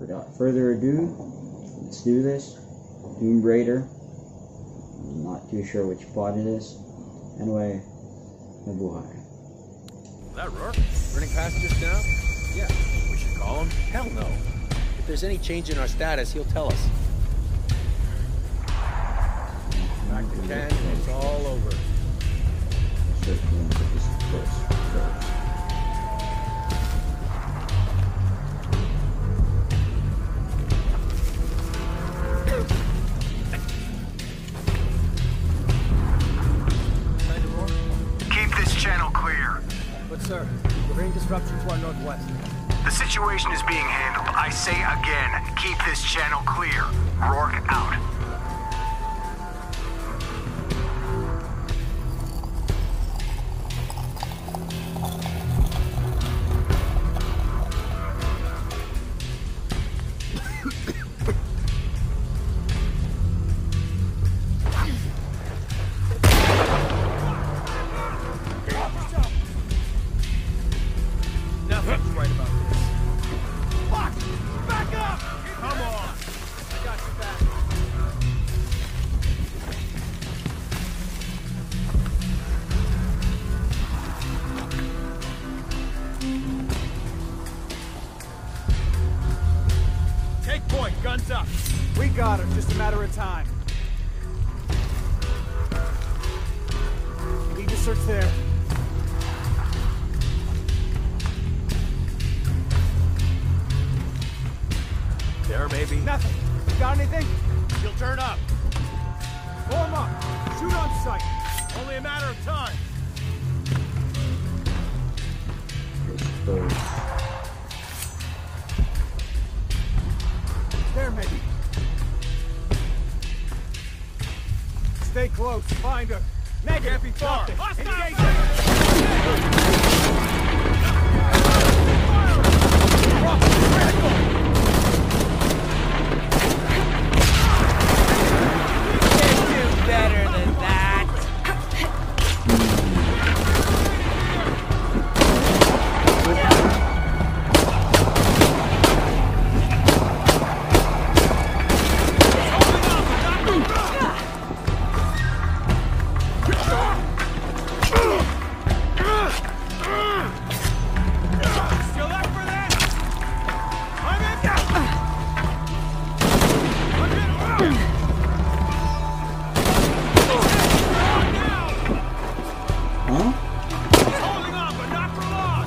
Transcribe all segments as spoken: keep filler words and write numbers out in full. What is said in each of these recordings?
without further ado, let's do this. Tomb Raider. I'm not too sure which part it is. Anyway, mabuhay. Is that Rourke? Running past just now? Yeah. We should call him? Hell no. If there's any change in our status, he'll tell us. Back to ten, and it's all over. Keep this channel clear. But sir, we're getting disruption to our northwest. The situation is being handled. I say again, keep this channel clear. Rourke out. Nothing's right about this. Fuck! Back up! Come on! I got you back. Take point, guns up. We got her, just a matter of time. Need to search there. There, maybe. Nothing. You got anything? She'll turn up. Form up. Shoot on sight. Only a matter of time. There, maybe. Stay close. Find her. Negative. Can't be far. Nothing. Engage. Better than that. Still up for that? I'm in. I'm in. Huh? Holding on, but not for long.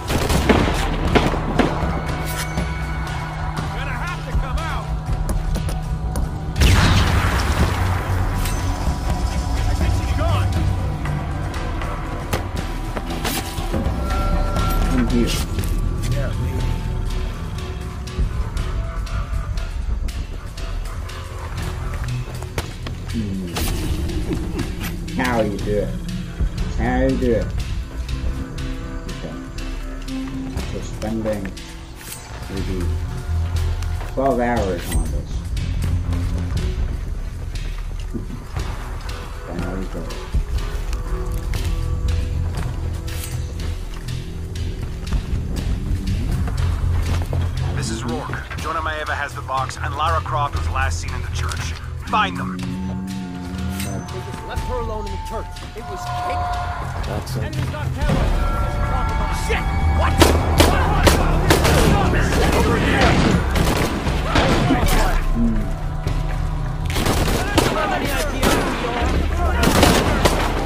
Gonna have to come out. I think she's gone. I'm here. Yeah, maybe. How you do it? How you do it? Okay. After spending maybe twelve hours on this. I know you do it. This is Rourke. Jonah Maeva has the box, and Lara Croft was last seen in the church. Find them. They just left her alone in the church. It was cake. That's it. Enemy's not camera. Shit! What? Over here! Any idea who you are?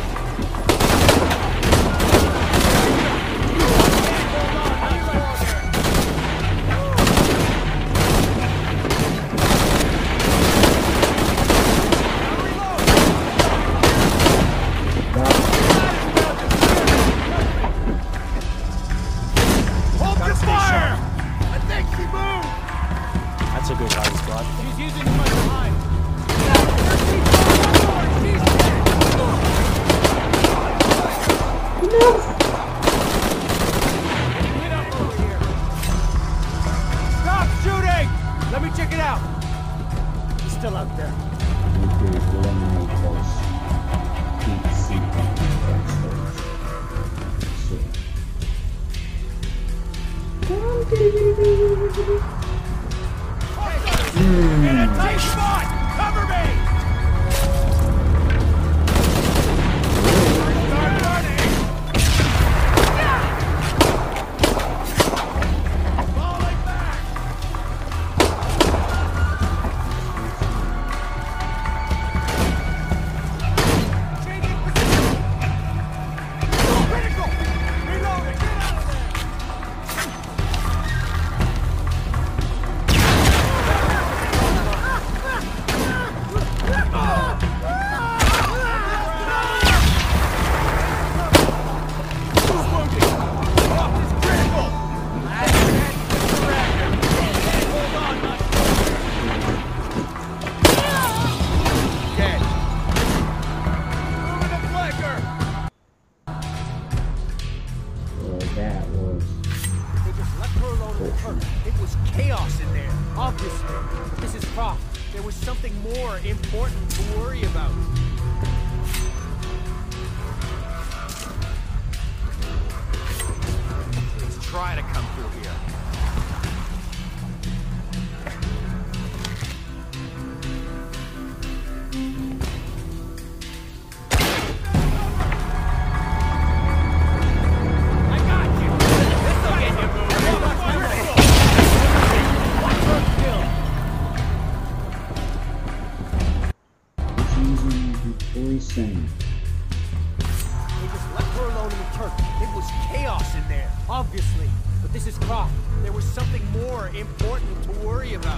Hold your fire! I think she moved! That's a good hiding spot. She's using too much time. Get up over here. Stop shooting! Let me check it out. He's still out there. Need to eliminate those heat seeking monsters. So. Obviously. This is Croft. There was something more important to worry about. Please try to come through here. Sing. They just left her alone in the Turk. It was chaos in there, obviously. But this is Croft. There was something more important to worry about.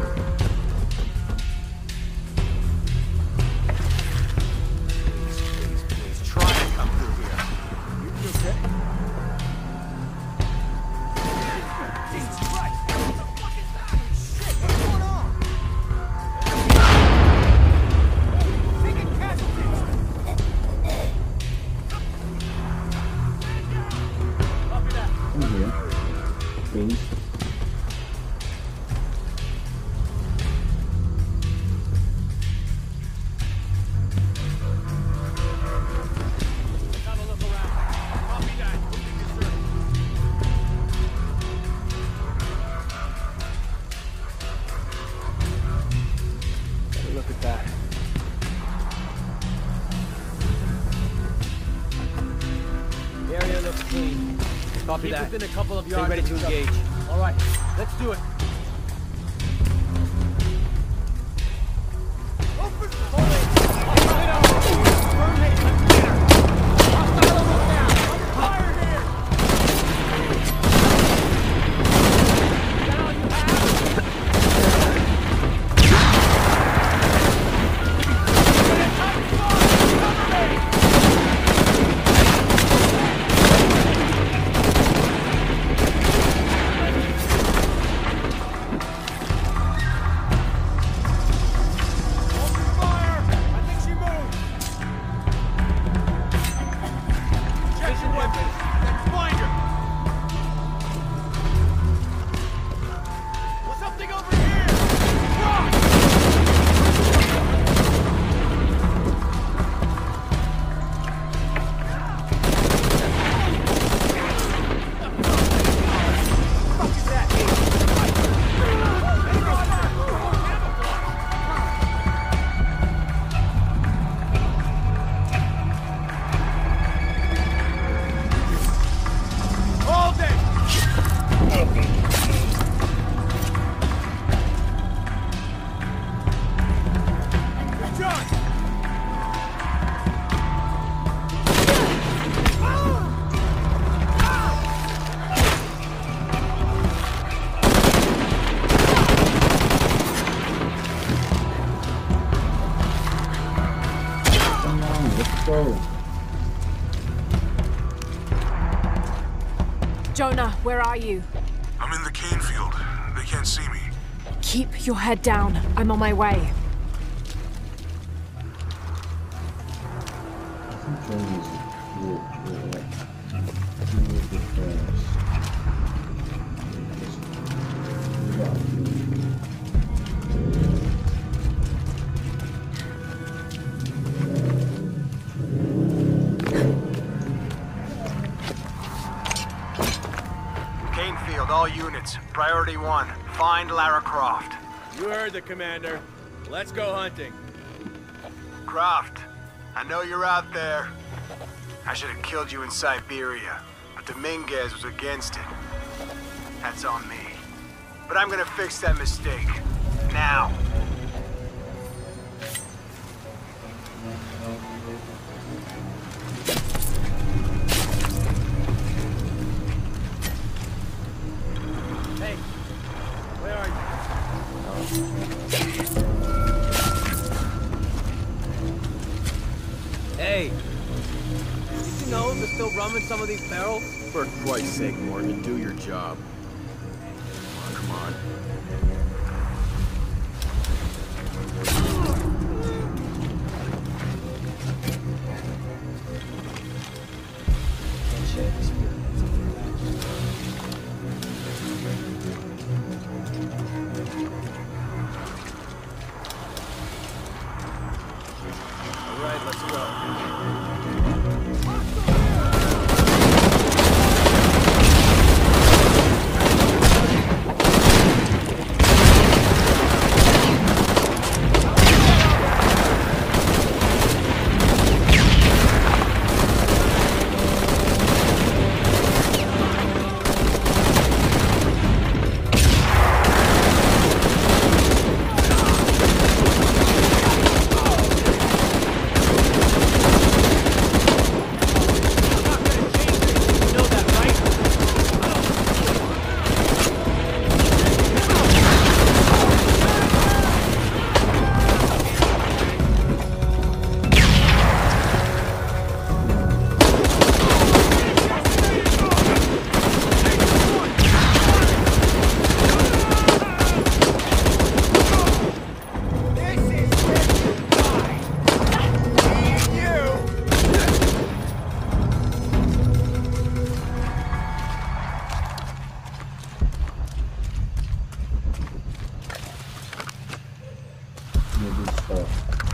Please, please, please, try to come through here. You, you okay? Jesus Christ! What the fuck is that? Shit, what's going on? Taking casualties! Copy that. Come here. Please. Let's have a look around. Copy that. Moving to search. Take a look at that. The area looks clean. Copy Keep that. within a couple of Stay yards. ready of to each other. engage. All right, let's do it. Open fire! Burn it! Hostile almost down! Fire here! Is that all you have? Open fire! I think she moved! Check your weapons! Then find her! What's something over here? Rock! Fuck is that? All day! Good job! Come on, let's go. Jonah, where are you? I'm in the cane field. They can't see me. Keep your head down. I'm on my way. I think Johnny's will will like deal with it first. Just we gotta do Cane field, all units. Priority one. Find Lara Croft. You heard the commander. Let's go hunting. Croft, I know you're out there. I should have killed you in Siberia, but Dominguez was against it. That's on me. But I'm gonna fix that mistake. Now. Hey, where are you? Hey, did you know they're still rum in some of these barrels? For Christ's sake, Morgan, do your job. Come on, come on. stuff.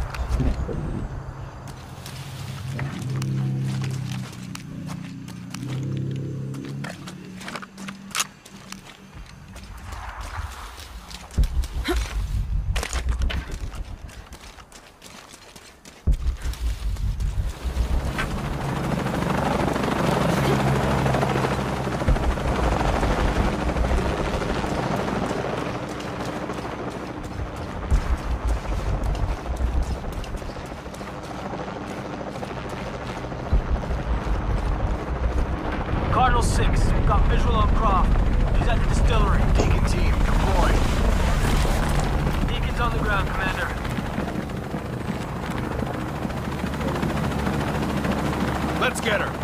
Cardinal six, got visual on Croft. He's at the distillery. Deacon team, deploy. Deacon's on the ground, Commander. Let's get her.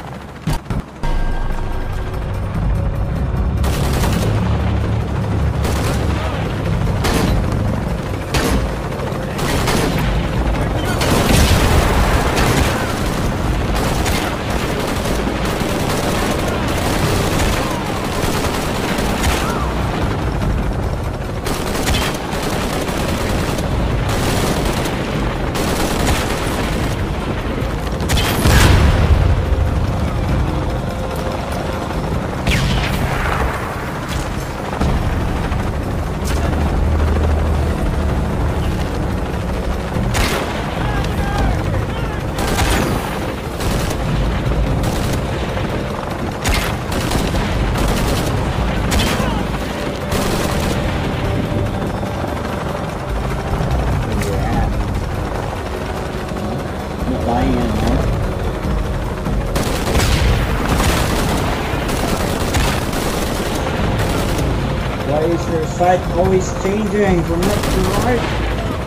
Why is your sight always changing from left to right?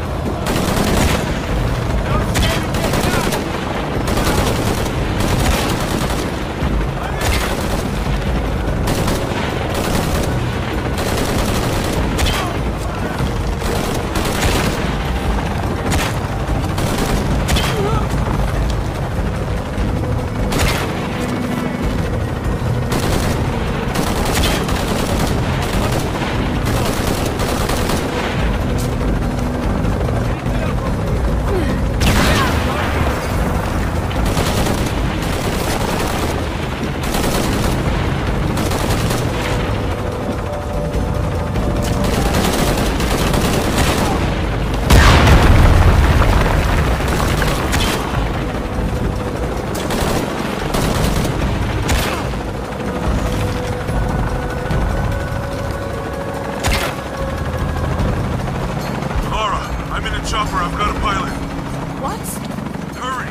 Chopper, I've got a pilot. What? Hurry!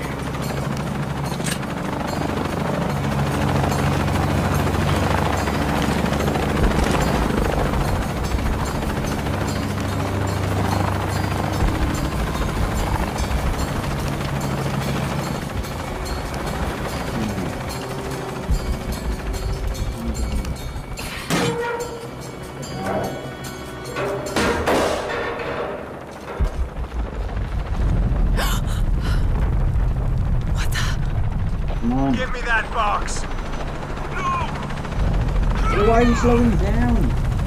Give me that box! No! Why are you slowing down?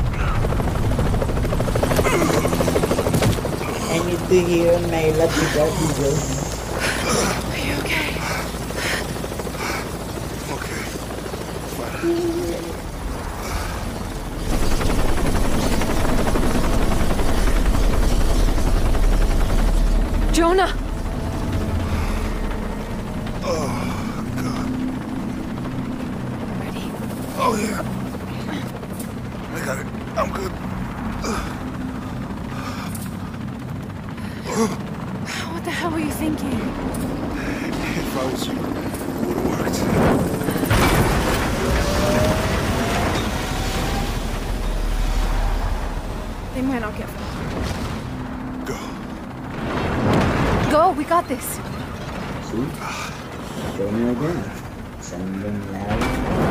Anything here may let you go, Joe. Are you okay? Okay. Fine. Jonah! Oh yeah. I got it. I'm good. What the hell were you thinking? If I was you, it would have worked. They might not get far. Go. Go, we got this. See? Show me again. Sending loud.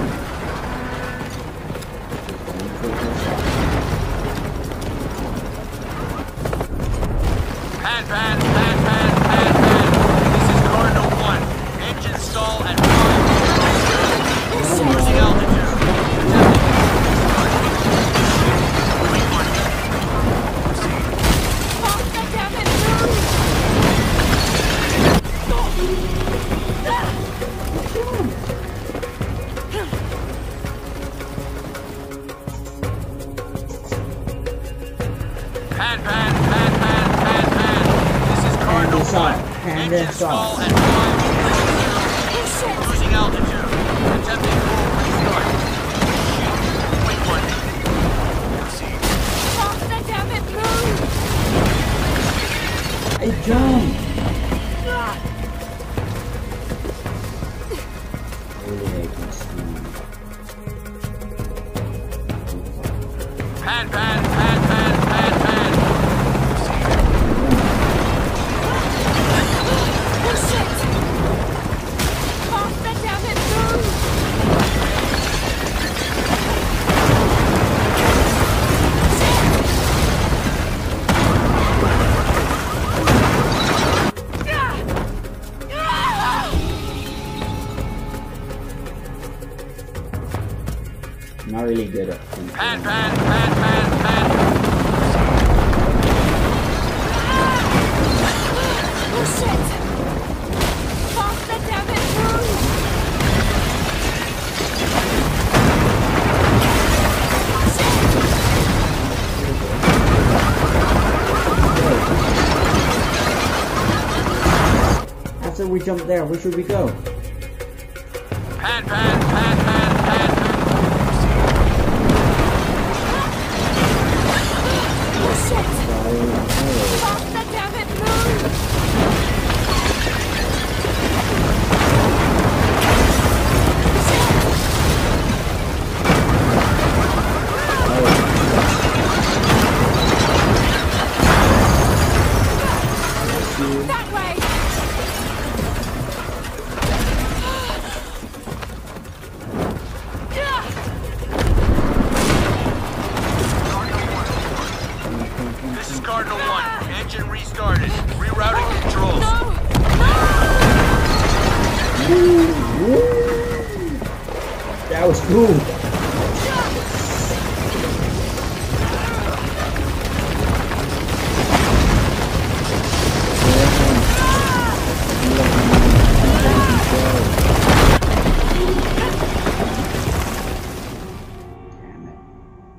Pan, pan, pan, pan, pan, pan. This is Cardinal one. Engine stall at five. Losing altitude. Oh, goddammit! Pan, pan, pan, pan, pan, pan. This is Cardinal this one. off. Hand Engine this stall off. at five. Losing altitude. Attempting full restart. Shoot. Wait one. Proceed. Faster, damn it, move! Hey, John! Really hate this thing. Pan, pan, pan, pan, pan, pan. Oh shit! Faster, damn it, move! Not really good at things. Pan, pan, pan, pan, pan. Oh shit! Faster, damn it, move! After we jump there, where should we go? Pan, pan, pan, pan, pan. Oh shit! Sorry. Faster, damn it, move! That way! This is Cardinal one. Engine restarted. Rerouting controls. No! That was cool. Damn it.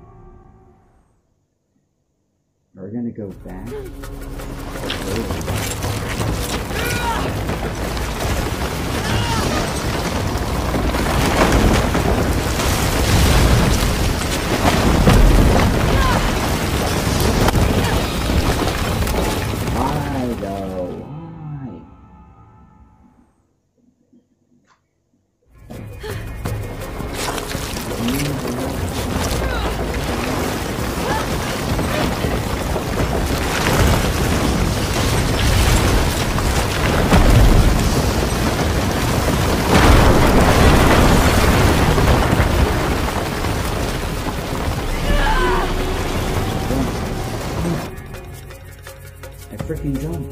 We're gonna go back. Why though? Why? I freaking jumped.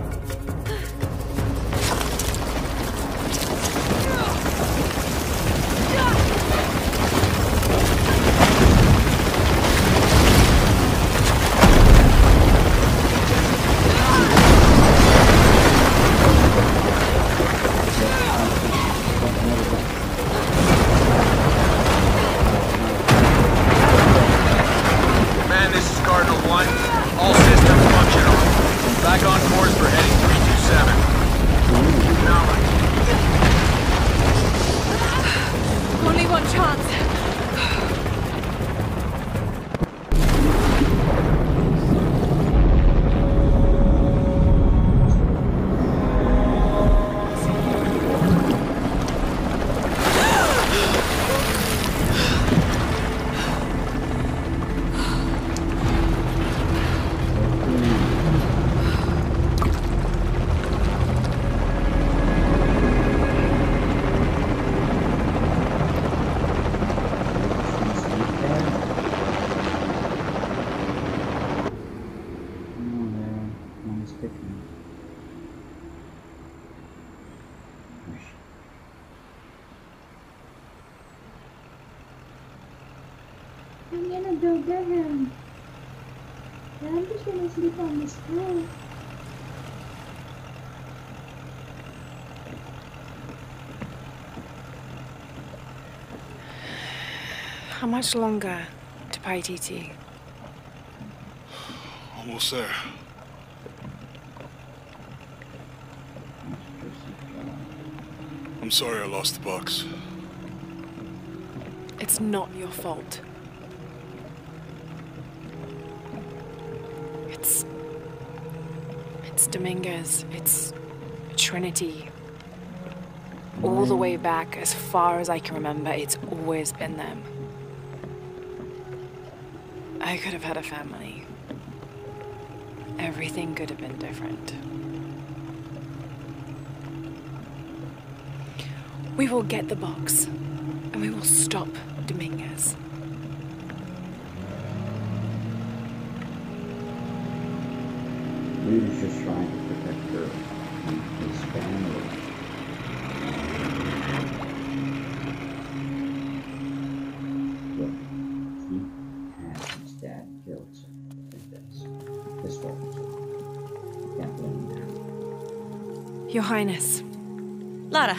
Man, this is Cardinal one. All systems functional. Back on course for heading three two seven. Only one chance. I'm gonna go get him. And I'm just gonna sleep on this floor. How much longer to pay T T? Almost there. I'm sorry I lost the box. It's not your fault. It's... It's Dominguez. It's Trinity. All the way back, as far as I can remember, it's always been them. I could have had a family. Everything could have been different. We will get the box, and we will stop Dominguez. He was just trying to protect her and his family. Look, he had his dad killed, so like this. This way. Can't blame him now. Your Highness. Lara.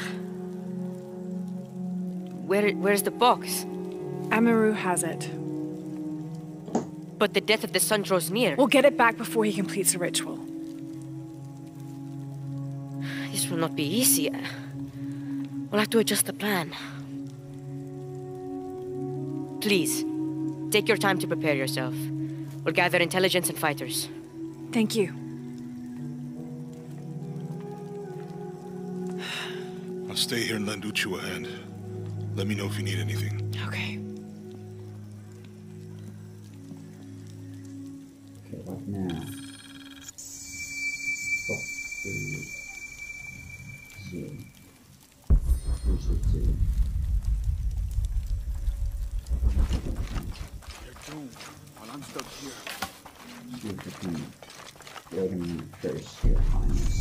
Where, where's the box? Amaru has it. But the death of the sun draws near. We'll get it back before he completes the ritual. This will not be easy. We'll have to adjust the plan. Please, take your time to prepare yourself. We'll gather intelligence and fighters. Thank you. I'll stay here and lend Uchu a hand. Let me know if you need anything. Okay. Okay, what now? Oh, two. Two. Where's the two? They're doomed while I'm stuck here. See if we can build him first, Your Highness.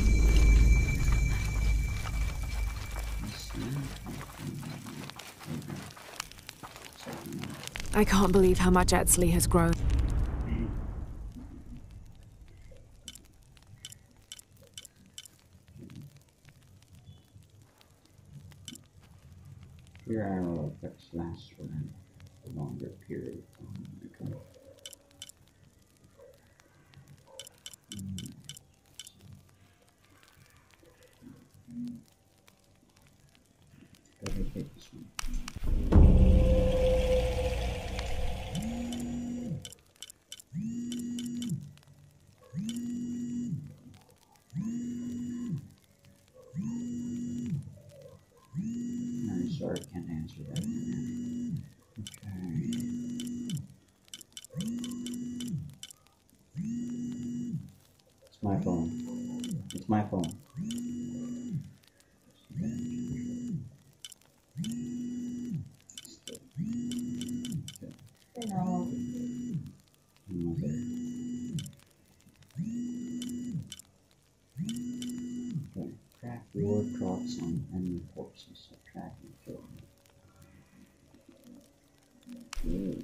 I can't believe how much Etzli has grown. Your arrow effects last for a longer period of time. Okay. Better take this one. I'm sorry, I can't answer that. Okay. It's my phone. It's my phone. Hello. Mother. Okay. Crack your drops on enemy corpses. So track and kill them. Ooh.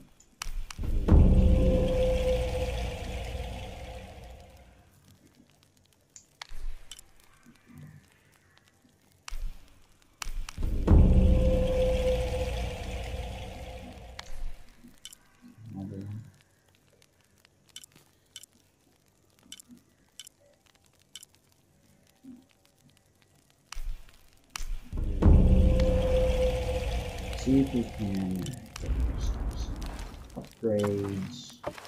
Another one. See if we can get some upgrades.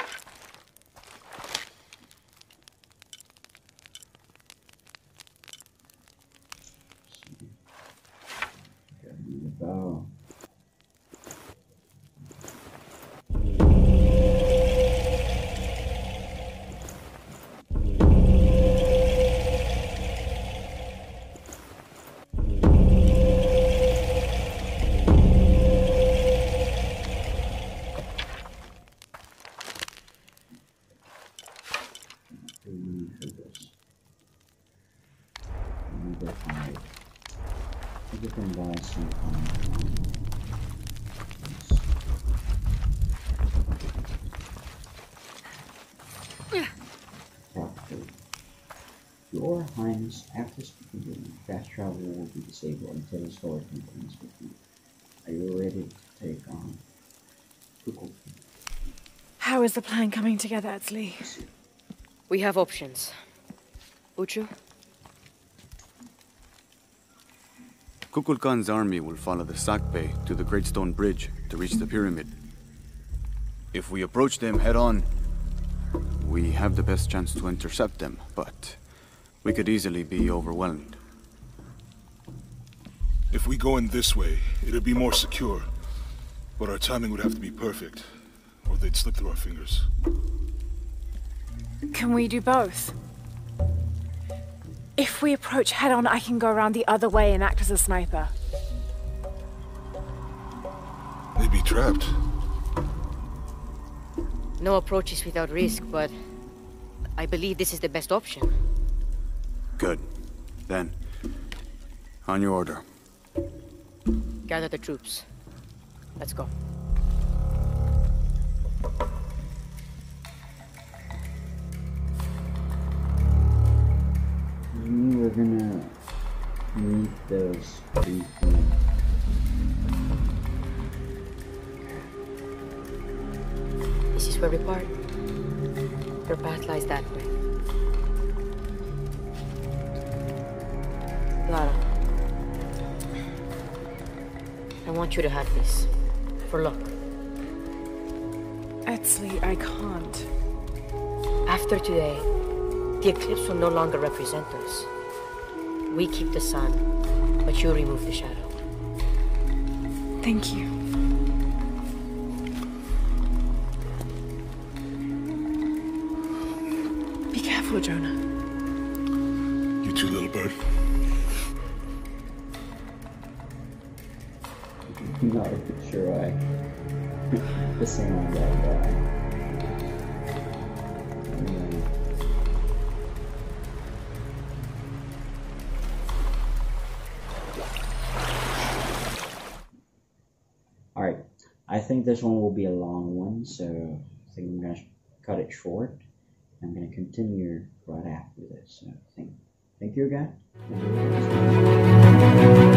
Get the bow. You can buy some um, property. Your Highness, after speaking with you, fast travel will be disabled until the storage contains with you. Are you ready to take on Kukulkan? How is the plan coming together, Etzli? We have options. Uchu? Kukulkan's army will follow the Sakbe to the Great Stone Bridge to reach the pyramid. If we approach them head-on, we have the best chance to intercept them, but we could easily be overwhelmed. If we go in this way, it'd be more secure. But our timing would have to be perfect, or they'd slip through our fingers. Can we do both? If we approach head-on, I can go around the other way and act as a sniper. They'd be trapped. No approach is without risk, but I believe this is the best option. Good. Then, on your order. Gather the troops. Let's go. We're gonna meet those three things. This is where we part. Your path lies that way. Lara, I want you to have this. For luck. Etzli, I can't. After today, the eclipse will no longer represent us. We keep the sun, but you remove the shadow. Thank you. Be careful, Jonah. You too, little bird. I'm not really sure why. The same on that guy. Anyway. Alright, I think this one will be a long one, so I think I'm going to cut it short. I'm going to continue right after this. So thank, thank you again.